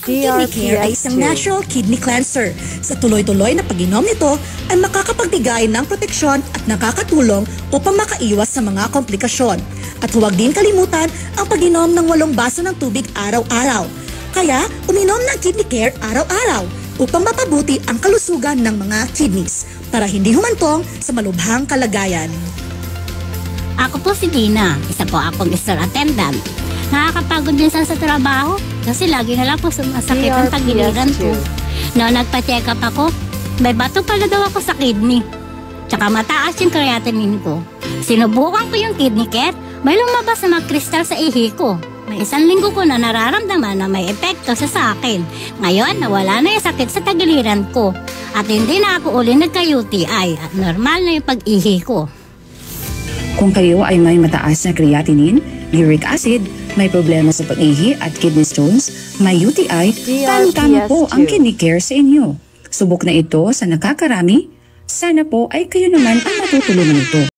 Kidney Care ay isang natural kidney cleanser. Sa tuloy-tuloy na pag-inom nito ay makakapagbigay ng proteksyon at nakakatulong upang makaiwas sa mga komplikasyon. At huwag din kalimutan ang pag-inom ng 8 baso ng tubig araw-araw. Kaya uminom ng Kidney Care araw-araw upang mapabuti ang kalusugan ng mga kidneys para hindi humantong sa malubhang kalagayan. Ako po si Dina, isa po akong store attendant. Nakakapagod din sa trabaho kasi lagi na lang po sumasakit ang tagiliran ko. Noong nagpa-check up ako, may bato pala daw ako sa kidney. Tsaka mataas yung creatinine ko. Sinubukan ko yung Kidney Care, may lumabas na mga kristal sa ihi ko. May 1 linggo ko na nararamdaman na may epekto sa akin. Ngayon, nawala na yung sakit sa tagiliran ko. At hindi na ako uli nagka-UTI at normal na yung pag-ihi ko. Kung kayo ay may mataas na creatinine, uric acid, may problema sa pag-ihi at kidney stones, may UTI, tama po ang Kidney Care sa inyo. Subok na ito sa nakakarami. Sana po ay kayo naman ang matutulungan nito.